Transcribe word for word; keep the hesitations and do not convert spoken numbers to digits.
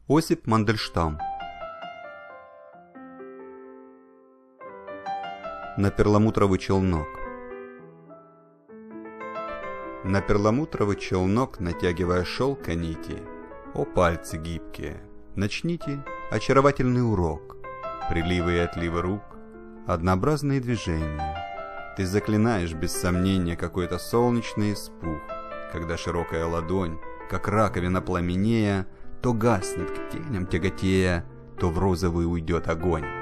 Осип Мандельштам. На перламутровый челнок. На перламутровый челнок, натягивая шелка нити, о пальцы гибкие, начните очаровательный урок. Приливы и отливы рук, однообразные движения. Ты заклинаешь без сомнения какой-то солнечный испуг, когда широкая ладонь, как раковина пламенея, то гаснет к теням тяготея, то в розовый уйдет огонь.